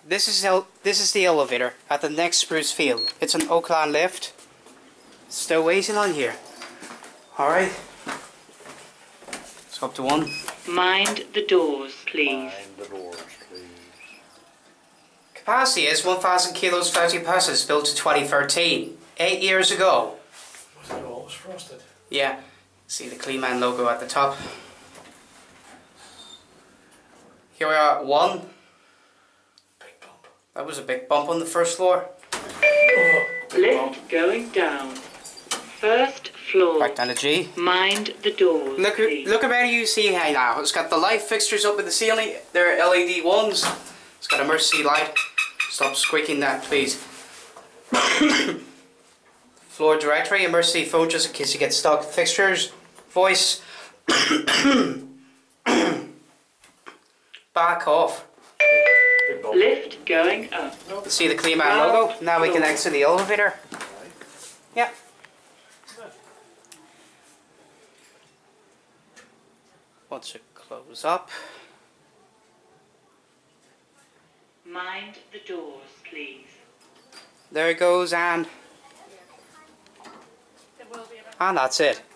this is the elevator at the next Sprucefield. It's an Oakland lift. Still waiting on here. Alright. It's up to 1. Mind the doors, please. Mind the doors, please. Capacity is 1,000 kilos floating buses built in 2013. 8 years ago. Was that always frosted? Yeah. See the Clean Man logo at the top. Here we are at 1. Big bump. That was a big bump on the first floor. Oh, big bump. Lift going down. First floor. Back down to G. Mind the doors, please. Look about you see here now. It's got the light fixtures up in the ceiling. They're LED ones. It's got a emergency light. Stop squeaking that, please. Floor directory, emergency phone just in case you get stuck. Fixtures, voice. Back off. Big bump. Lift going up. See the Clean Man logo? Now we can exit the elevator. Yeah. Once it close up. Mind the doors, please. There it goes, and that's it.